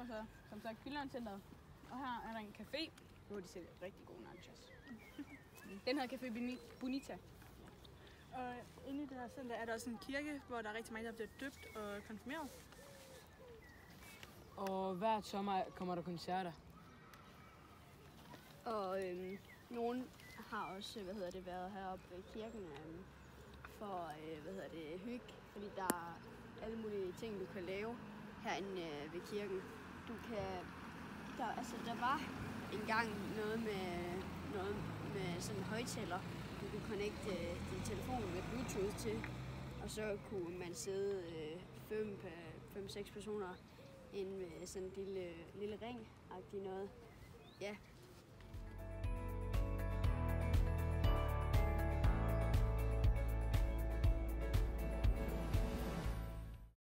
så som sagt Kildevandcenteret. Og her er der en café, hvor de sælger rigtig gode nachos. Den hedder Café Bonita. Og inde i det her center er der også en kirke, hvor der er rigtig mange, der bliver døbt og konfirmeret. Og hvert sommer kommer der koncerter. Og nogen har også, været heroppe ved kirken for, hygge, fordi der er alle mulige ting, du kan lave herinde ved kirken. Der var engang noget med sådan en højttaler, du kunne connecte din telefon med Bluetooth til, og så kunne man sidde 5-6 personer inde med sådan en lille ring-agtig noget. Ja,